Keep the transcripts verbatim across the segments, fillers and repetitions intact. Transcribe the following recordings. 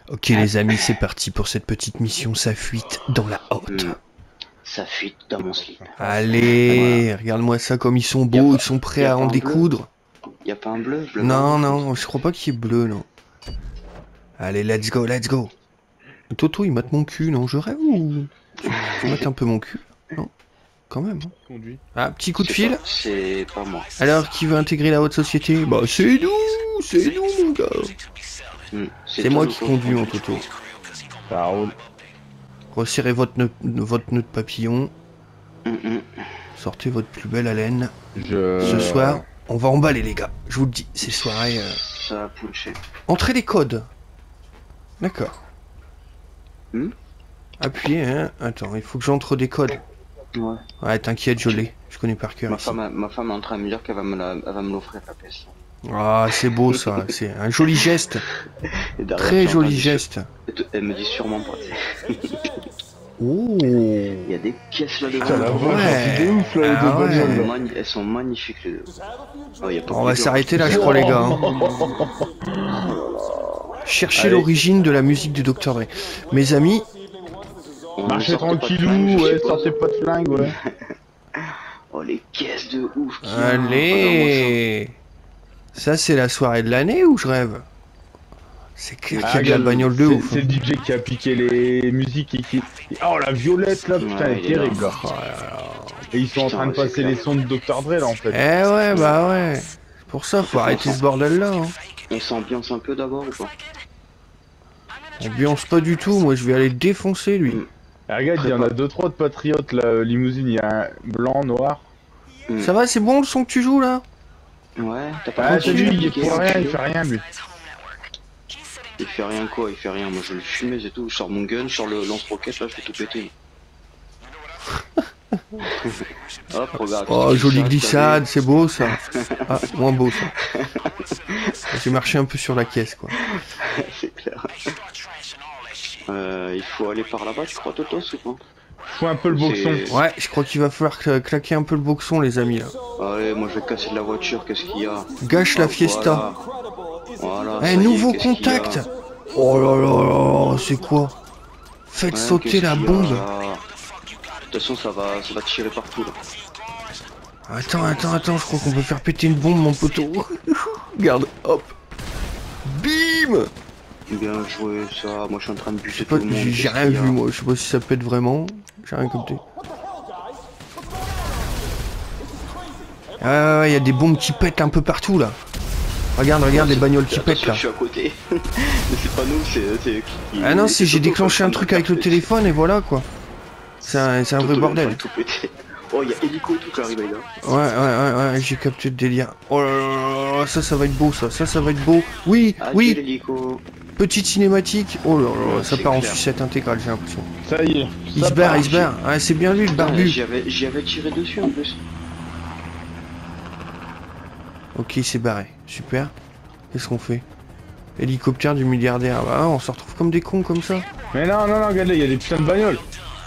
Ok les amis, c'est parti pour cette petite mission, ça fuite dans la haute. Mmh. Ça fuite dans mon slip. Allez, voilà. Regarde-moi ça comme ils sont beaux, pas, ils sont prêts à en découdre. Y'a pas un bleu, bleu Non, marron, non, je crois pas qu'il y ait bleu, non. Allez, let's go, let's go. Toto, il mate mon cul, non? Je rêve ou... Tu mates un peu mon cul? Non, quand même. Hein. Ah, petit coup de fil. C'est pas moi. Alors, qui veut intégrer la haute société? Bah, c'est nous, c'est nous, mon gars. Mmh, c'est moi qui conduis, mon Toto. Ça roule. Resserrez votre nœud, votre nœud de papillon. Mmh. Sortez votre plus belle haleine. Je... Ce soir, on va emballer, les gars. Je vous le dis, c'est soirée... Euh... Ça a punché. Entrez les codes. D'accord. Mmh. Appuyez, hein. Attends, il faut que j'entre des codes. Ouais. Ouais, t'inquiète, je l'ai. Je connais par cœur. Ma femme, ma femme est en train de me dire qu'elle va me la, elle va me l'offrir la pièce. Ah, c'est beau ça. C'est un joli geste. Très joli geste. Elle me dit sûrement pas. Oh. Il y a des caisses là devant. Ça la ouais. De ouf, là, ah, les deux ouais. Elles sont magnifiques les deux. Oh, y a pas on va s'arrêter là, je crois, les gars. Hein. Cherchez l'origine de la musique du docteur Dre. Mes amis. Marchez tranquillou, ouais, sortez pas de flingue, ouais. Oh, les caisses de ouf. Allez. Ça, c'est la soirée de l'année ou je rêve? C'est clair qu'il y a de la bagnole de ouf. C'est le D J qui a piqué les musiques et qui... Oh, la violette, là, putain, elle est terrible, là. Et ils sont en train de passer les sons de docteur Dre, là, en fait. Eh ouais, bah ouais. C'est pour ça, faut arrêter ce bordel-là. Hein. On s'ambiance un peu d'abord ou pas? Ambiance pas du tout, moi je vais aller défoncer, lui. Mm. Ah, regarde, il y en a deux trois de patriotes, là, limousine, il y a un blanc, noir. Mm. Ça va, c'est bon le son que tu joues, là? Ouais, t'as pas Ah, t'as vu, il fait rien, il fait rien, lui. Il fait rien quoi, il fait rien, moi je le fume et tout, je sors mon gun, je sors le lance-roquette, là je fais tout péter. Hop, regarde. Oh, jolie glissade, c'est beau ça. Ah, moins beau ça. J'ai marché un peu sur la caisse quoi. C'est clair. Euh, il faut aller par là-bas, tu crois, Toto, ou pas? Faut un peu le boxon. Ouais, je crois qu'il va falloir claquer un peu le boxon, les amis là. Allez, moi je vais casser de la voiture, qu'est-ce qu'il y a? Gâche la fiesta. Voilà. Eh, nouveau contact. Oh là là là, c'est quoi? Faites ouais, sauter la bombe. De toute façon, ça va, ça va tirer partout là. Attends, attends, attends, je crois qu'on peut faire péter une bombe, mon poteau. Regarde, hop. Bim. Bien joué, ça. Moi, je suis en train de buter tout le monde. J'ai rien vu, moi. Je sais pas si ça pète vraiment. J'ai rien capté. Ah ouais, ouais, il y a des bombes qui pètent un peu partout là. Regarde, regarde les bagnoles qui pètent là. Je suis à côté. Mais c'est pas nous, c'est... Ah non, c'est j'ai déclenché un truc avec le téléphone et voilà quoi. C'est un, un vrai bordel. Oh, il y a hélico tout qui arrive là. Ouais, ouais, ouais, ouais, j'ai capté le délire. Oh là là là, ça, ça va être beau ça, ça, ça va être beau. Oui, ah, oui. Petite cinématique. Oh là là, ouais, ça part clair. En sucette intégrale, j'ai l'impression. Ça y est. Il se barre, il se barre. Ah, c'est bien lui le barbu. J'y avais, avais tiré dessus en plus. Ok, il s'est barré. Super. Qu'est-ce qu'on fait? Hélicoptère du milliardaire. Bah, on se retrouve comme des cons comme ça. Mais non, non, non, regardez, il y a des putains de bagnoles.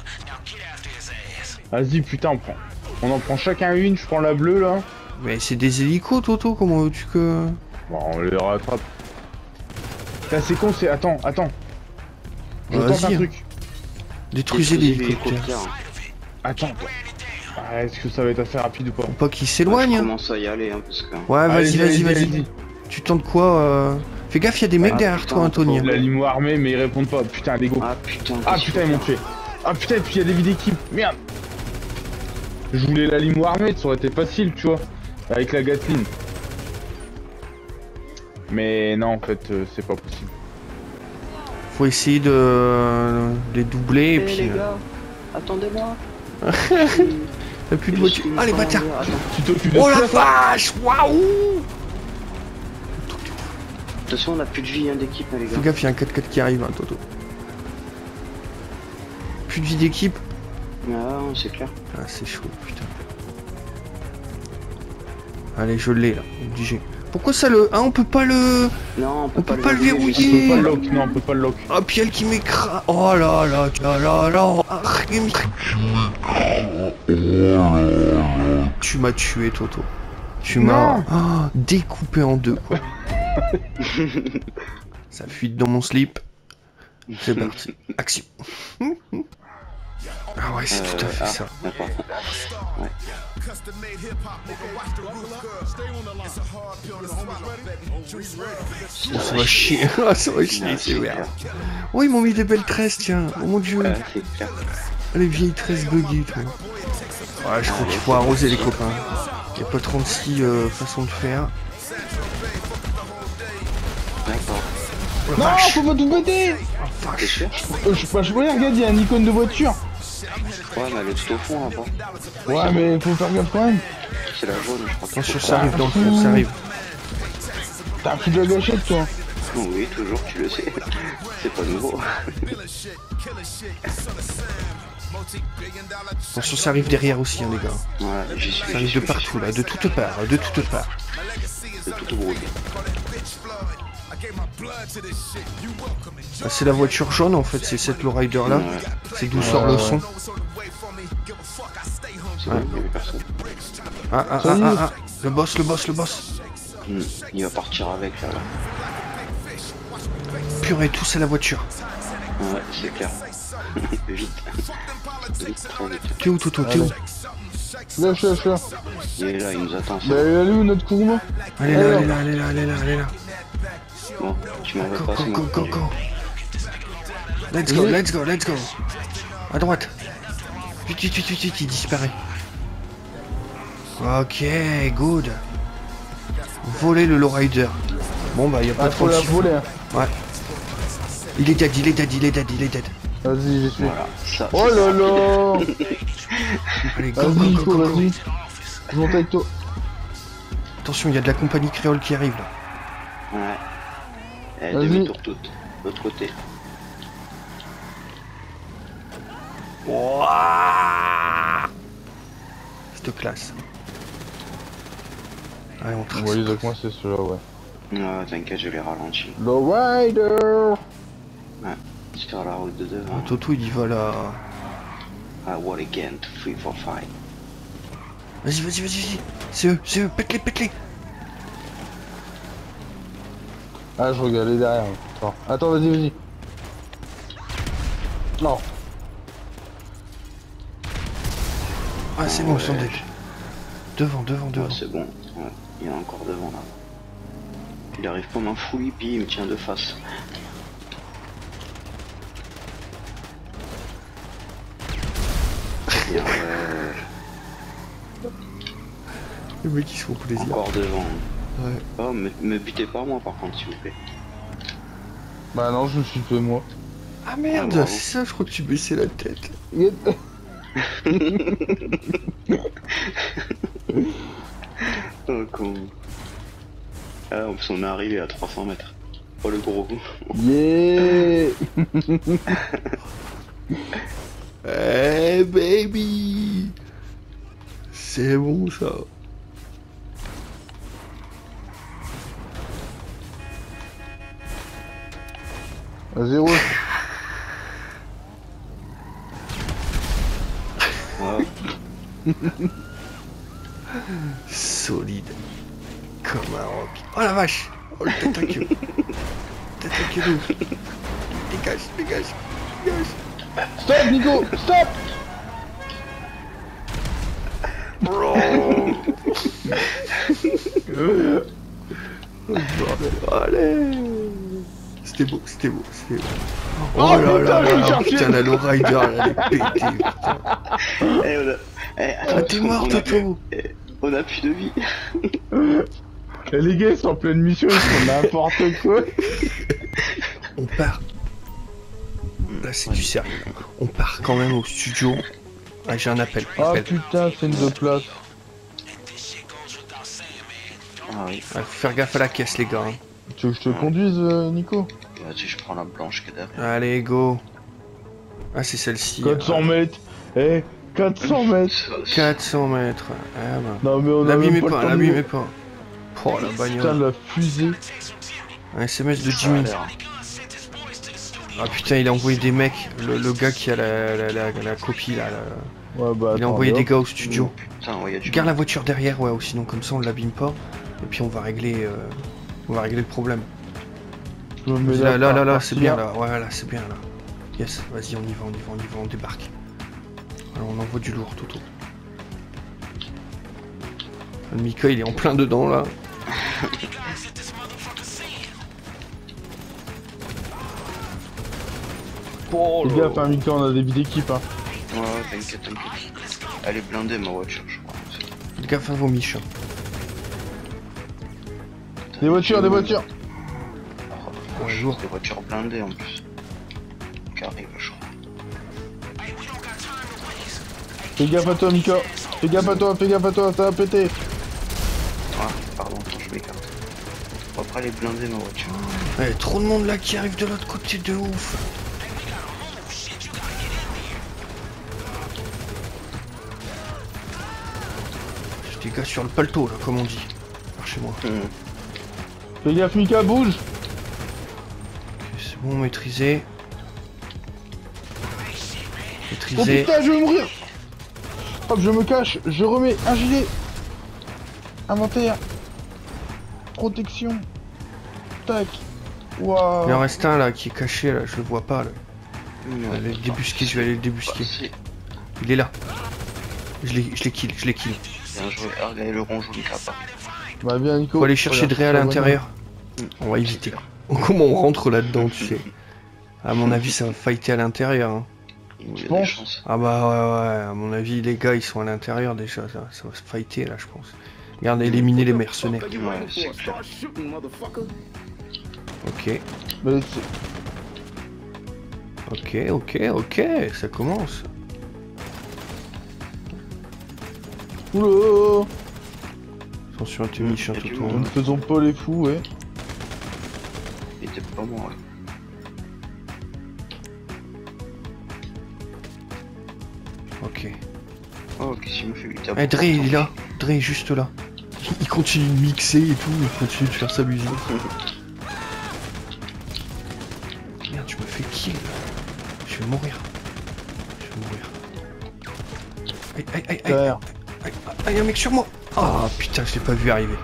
Vas-y, putain, on prend. On en prend chacun une, je prends la bleue là. Mais c'est des hélicos, Toto, comment veux-tu que... Bon, on les rattrape. Là, c'est con, c'est... Attends, attends. Je bah, tente un truc. Détruisez l'hélicoptère. Attends. Ah, est-ce que ça va être assez rapide ou pas? Faut pas qu'il s'éloigne. Ah, je commence à y aller, hein, parce que... Ouais, vas-y, vas-y, vas-y. Tu tentes quoi euh... Fais gaffe, il y a des mecs ah, derrière putain, toi, Anthony. La limo armée, mais ils répondent pas. Putain, des go. Ah putain, ah, putain ils m'ont tué. Ah putain, et puis il y a des vies d'équipe. Merde. Je voulais la limo armée, ça aurait été facile, tu vois. Avec la Gatling. Mais non, en fait, euh, c'est pas possible. Faut essayer de euh, les doubler hey, et puis... les gars, euh... attendez-moi. Y'a plus de voiture. Ah, les bâtards. Oh la vache. Waouh. De toute façon, on a plus de vie hein, d'équipe, hein, les gars. Fais gaffe, il y a un quatre quatre qui arrive, hein, Toto. Plus de vie d'équipe. Ah, c'est clair. Ah, c'est chaud, putain. Allez, je l'ai là, obligé. Pourquoi ça le... Ah, on peut pas le... Non, on peut, on pas, peut pas le verrouiller. On peut pas le lock, non, on peut pas le lock. Ah, puis elle qui m'écrase. Oh là là, là là là. Tu m'as tué, Toto. Tu m'as oh, découpé en deux, quoi. Ça fuite dans mon slip. C'est parti. Action. Ah ouais, c'est Euh, tout à fait ah, ça. d'accord. Ouais. Oh, ça va chier. Ah, ça va chier, c'est merde. Oh, ils m'ont mis des belles tresses, tiens. Oh mon dieu. Ouais, c'est clair. Les vieilles tresses buggy, toi. Ouais, je crois qu'il faut arroser les copains. Il n'y a pas trente-six euh, façons de faire. D'accord. Oh, Non, vache. faut pas tout péter. Oh, T'es sûr? euh, Je sais pas, je vois, regarde, il y a une icône de voiture. Ouais, mais elle est tout au fond là-bas. Ouais, mais faut faire gaffe quand même. C'est la jaune, je crois. qu'il Attention, faut ça arrive dans le fond, ça arrive. T'as pris de la gâchette, toi. faire. Oui, toujours, tu le sais. C'est pas nouveau. Attention, ça arrive derrière aussi, hein, les gars. Ouais, j'y suis. Ça arrive j'y de suis, partout, là, de toutes parts, de toutes parts. De tout brouillé. Ah, c'est la voiture jaune, en fait, c'est cette lowrider là. Ouais. C'est d'où sort le son. C'est bon, il y avait personne. Ah, ah, ah, ah, ah. Le boss, le boss, le boss. Hmm, il va partir avec là. là. Purée, tous à la voiture. Ouais, c'est clair. Vite. Vite, trop vite. T'es où, Toto, t'es où? Là, je suis là, je suis là. Il est là, il nous attend. c'est Bah, bon. elle est où notre Kuruma? Elle est là, elle est là, elle est là, elle est là, elle est là. Bon, tu m'en veux Go, pas, go, c'est go, mon go, produit. go. Let's go, let's go, let's go. À droite. Vite, vite, vite, vite, vite, il disparaît. Ok, good. Voler le lowrider. Bon bah, y a pas Ah, trop faut de la chiffres. voler. Hein. Ouais. Il est dead, il est dead, il est dead, il est dead. Vas-y, j'y suis. Voilà, ça. Oh c'est là rapide. là. Allez, go, Vas-y, go, go, Nico, go, go. vas-y. Je monte avec toi. Attention, il y a de la compagnie créole qui arrive là. Ouais. Eh, Vas-y. demi-tour toute. De l'autre côté. Wouah, cette classe. Allez, on trace. Ouais, donc moi, c'est celui-là, ouais. Ouais, t'inquiète, je l'ai ralenti. Lowrider. Sur la route de devant. Ah, Toto, il y va là. Ah, what again, three, four, five. Vas-y, vas-y, vas-y, vas-y. C'est eux, c'est eux, pète-les, pète-les. Ah, je regardais derrière. Attends, Attends vas-y, vas-y. Non. Ah, c'est bon, ils sont dead. Devant, devant, devant. Ouais, c'est bon. Ouais, il est encore devant là. Il arrive comme un fou, puis il me tient de face. Et ouais, Les mecs, ils se font plaisir. encore devant. Ouais. Oh, me, me butez pas moi par contre, s'il vous plaît. Bah non, je me suis fait moi. Ah merde, Ah, bravo. c'est ça, je crois que tu baissais la tête. Oh con. Ah, en plus on est arrivé à trois cents mètres. Oh le gros coup. Yeah. Hey baby, c'est bon ça. Vas-y, roule. Ouais. Solide. Comme un rock. Oh la vache. Oh le tentacule. Tentacule. Dégage, dégage, dégage. Stop, Nico. Stop. Bro. Allez. C'était beau, c'était beau, c'était beau. Oh, Oh, là putain, là je là, l'ai cherché. putain, la lowrider, elle est pétée, putain. Eh, on a... eh, Ah, attends, t'es on mort, a- Toto. eh, On a plus de vie. Eh, les gars, ils sont en pleine mission, ils font n'importe quoi. On part. Là, c'est du sérieux. On part quand même au studio. Ah, j'ai un appel. Ah appel. putain, c'est une de place. Ah oui. Ah, faut faire gaffe à la caisse, les gars. hein. Tu veux que je te conduise, euh, Nico? Vas-y, je prends la blanche qui est derrière. Allez, go. Ah, c'est celle-ci. quatre cents mètres. Eh, quatre cents mètres. quatre cents mètres. Ah, bah. Non mais on a L'abîmez même pas, pas, le temps de- l'abîmez pas. Oh, la Putain, bagnole. la fusée. Un S M S de Ça a Jimmy. l'air. Ah putain, il a envoyé des mecs. Le, le gars qui a la, la, la, la copie là. la- Ouais, bah Il a attends, envoyé hop. des gars au studio. Putain, ouais, y a du Garde la voiture derrière, ouais, ou sinon comme ça on l'abîme pas. Et puis on va régler, euh, on va régler le problème. Là, là, là, là, c'est bien là. Ouais, là, c'est bien là. Yes, vas-y, on y va, on y va, on y va, on débarque. Alors, on envoie du lourd, Toto. Le Mika, il est en plein dedans là. Oh, les gars, enfin, Mika, on a des vies d'équipe. Hein. Ouais, ouais, t'inquiète, t'inquiète. Elle est blindée, ma voiture, je crois. Faites gaffe à vos miches. Des voitures, des voitures. Oh, ouais, lourd. Des voitures blindées en plus. Qui arrive, je crois. Fais gaffe à toi, Mika. Fais gaffe à toi, fais gaffe à toi, ça va péter. Ah, pardon, attends, je m'écarte. Après, elle est blindée, ma voiture. Il y a trop de monde là qui arrive de l'autre côté de ouf. J'ai des gars sur le paletot là, comme on dit. Par chez moi. Mmh. Fais gaffe, Mika, bouge. Okay, c'est bon, maîtrisé. Maîtrisé. Oh putain, je vais mourir. Hop, je me cache, je remets un gilet. Inventaire. Protection. Tac. Waouh. Il en reste un là qui est caché là, je le vois pas là. Mmh, Je vais aller le débusquer, je vais aller le débusquer. Il est là. Je l'ai je l'ai kill, je l'ai kill. Bien joué, ah, regardez le rond jaune capable. Bah bien Nico. Faut aller chercher Dre à l'intérieur. On va éviter. Comment on rentre là-dedans, tu sais. À mon avis, ça va fighter à l'intérieur. Hein. Je pense. Ah bah ouais, ouais, à mon avis, les gars, ils sont à l'intérieur déjà. Ça, ça va se fighter là, je pense. Regarde, éliminer les mercenaires. Ouais, c'est clair. Ok. Mais ok, ok, ok, ça commence. oula. Attention à tes miches, hein, Toto. Nous ne faisons pas les fous, ouais. Il était pas bon, ouais. Ok. Oh, qu'est-ce qu'il me fait? Eh, hey, Dre, il est là. Dre, juste là. Il continue de mixer et tout, il continue de faire sa musique. Merde, tu me fais kill. Je vais mourir. Je vais mourir. Aïe, aïe, aïe, aïe. Aïe, aïe, aïe, un mec sur moi. Ah, oh, putain, je l'ai pas vu arriver.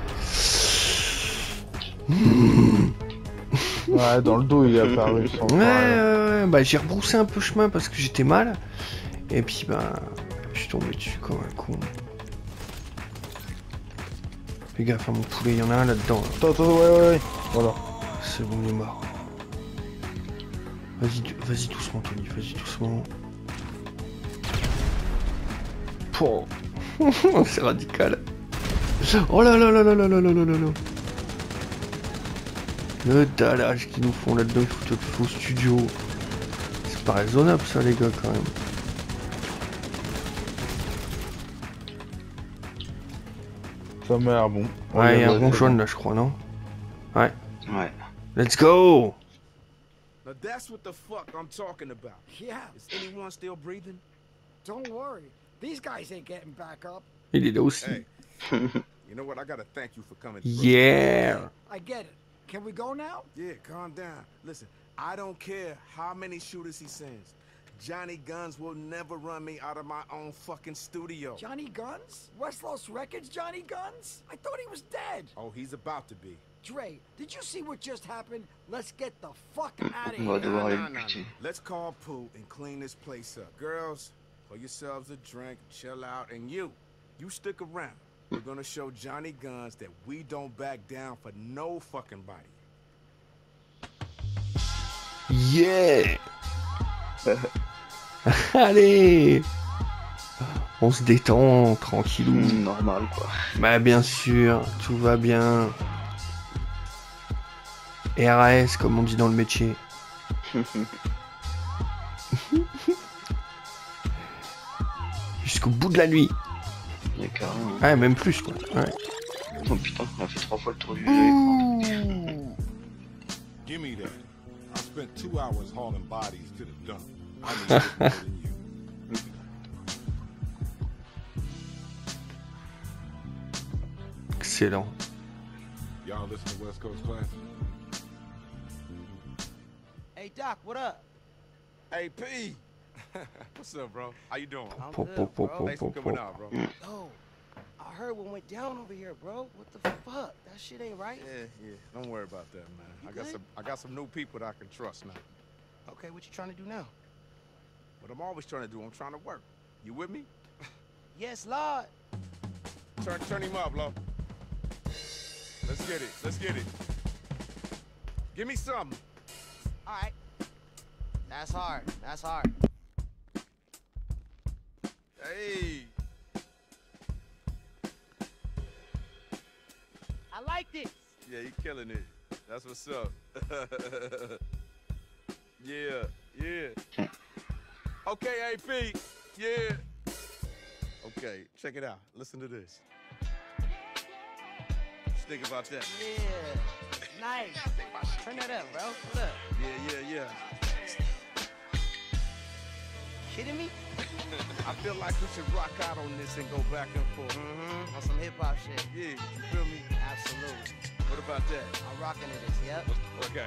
Ouais, dans le dos, il est apparu. Sans ouais, ouais, bah j'ai rebroussé un peu chemin parce que j'étais mal. Et puis, bah, je suis tombé dessus comme un con. Fais gaffe à mon poulet, il y en a un là-dedans. Là. Attends, attends, ouais, ouais, ouais. Voilà. C'est bon, il est mort. Vas-y, vas-y doucement, Tony, vas-y doucement. Pouah. C'est radical. Oh là là là là là là là là là là. Le dallage qu'ils nous font là-dedans, ils foutent de faux studio. C'est pas raisonnable ça les gars quand même. Ça m'a l'air bon. Ouais, il y a un rond jaune là je crois, non? Ouais. Ouais. Let's go! Now that's what the fuck I'm talking about. Yeah. Is anyone still breathing? Don't worry. These guys ain't getting back up. Il est là aussi. Hey. You know what? I gotta thank you for coming through. Yeah! I get it. Can we go now? Yeah, calm down. Listen, I don't care how many shooters he sends. Johnny Guns will never run me out of my own fucking studio. Johnny Guns? West Los Records Johnny Guns? I thought he was dead. Oh, he's about to be. Dre, did you see what just happened? Let's get the fuck out of On va here. devoir aller Nah, le nah, nah. buter. Let's call Pooh and clean this place up. Girls, pour yourselves a drink, chill out, and you, you stick around. We're gonna show Johnny Guns that we don't back down for no fucking body. Yeah! Allez! On se détend, tranquillou. Mmh, normal quoi. Bah bien sûr, tout va bien. R A S comme on dit dans le métier. Jusqu'au bout de la nuit. Il y a carrément. Ouais, même plus quoi. Ouais. Oh putain, on a fait trois fois le tour du jeu. Give me that. I spent two hours hauling bodies to the dump. I need it more than you. Excellent. Y'all listen to West Coast Classic? Hey Doc, what up? Hey P, what's up, bro? How you doing? I'm Po, good, po, po, bro. po, Thanks po, for coming po. out, bro. Oh, I heard what went down over here, bro. What the fuck? That shit ain't right. Yeah, yeah. Don't worry about that, man. You I got good? some I got some new people that I can trust now. Okay, what you trying to do now? What I'm always trying to do, I'm trying to work. You with me? Yes, Lord. Turn turn him up, Lo. Let's get it. Let's get it. Give me something. All right. That's hard. That's hard. Hey. I like this. Yeah, you killing it. That's what's up. Yeah, yeah. Okay, A P. Yeah. Okay, check it out. Listen to this. Just think about that. Yeah. Nice. Turn that up, bro. What up? Yeah, yeah, yeah. Kidding me? I feel like we should rock out on this and go back and forth. Mm-hmm. On some hip hop shit. Yeah, you feel me? Absolutely. What about that? I'm rocking to this, yep. Okay.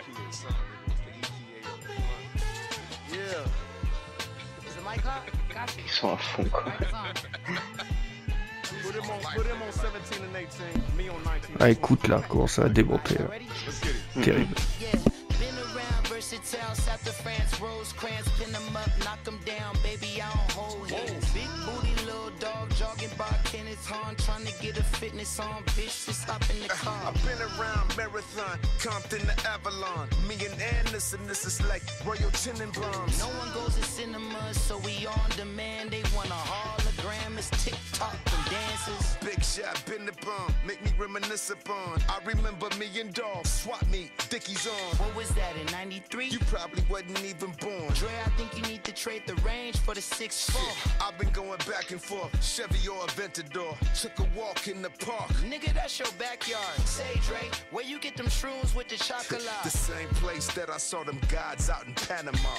Yeah. Is the mic hot? Got you. Ils sont à fond quoi. Mic is on. Put him on, put him on seventeen and eighteen. Me on nineteen. Ah écoute là, comment ça va démonter là. Ready? Let's get it. Terrible. Yeah, been around versatile, south of France, Rosecrans, pin them up, knock them down, baby, I don't hold hands. Big booty, little dog, jogging by Kenneth Hahn, trying to get a fitness on, bitch, just stop in the car. I've been around Marathon, Compton to Avalon. Me and Anderson, this is like Royal Tenenbaums. No one goes to cinema, so we on demand, they want a hologram, it's TikTok and dances. Big shot, been the bomb, make me reminisce upon. I remember me and Dog, swap meet, Dickies on. What was that, in ninety-three? You probably wasn't even born. Dre, I think you need to trade the range for the six four. I've been going back and forth, Chevy or Aventador. Took a walk in the park. Nigga, that's your backyard. Say, Dre, where you get them shrooms with the chocolate? The same place that I saw them gods out in Panama.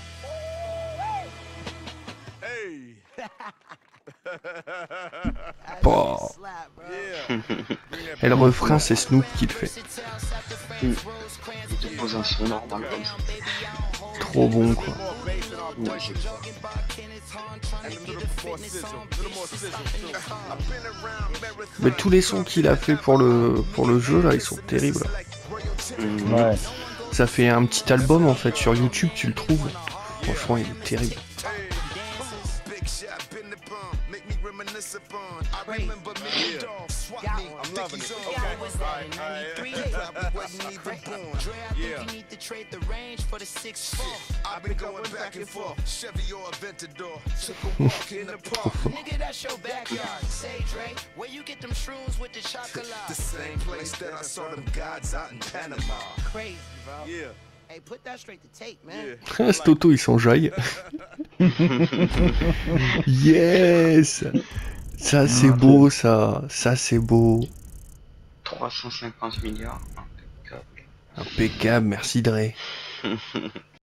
Hey! Bah. Slap, bro. Yeah! Et le refrain c'est Snoop qui le fait. Il te pose un son normal comme ça. Trop bon quoi. Ouais, c'est ça. Mais tous les sons qu'il a fait pour le pour le jeu là, ils sont terribles. Mmh. Ouais. Ça fait un petit album en fait sur YouTube, tu le trouves. Franchement, il est terrible. I'm loving it. Okay. Was that in ninety-three? Dre, I think you need to trade the range for the six four. I've been going back and forth, Chevy or Aventador. Took a walk in the park. Nigga, that's your backyard. Say, Dre, where you get them shrooms with the chocolate? The same place that I saw them gods out in Panama. Crazy, bro. Yeah. Hey, put that straight to tape, man. Yeah. Stoto, il s'enjaille. Yes. Ça c'est beau, ça. Ça c'est beau. trois cent cinquante milliards. Impeccable. Impeccable, merci Dre.